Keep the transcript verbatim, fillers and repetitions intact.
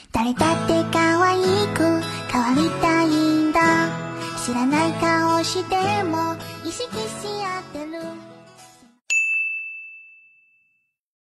誰だって可愛く変わりたいんだ。知らない顔しても意識し合ってる。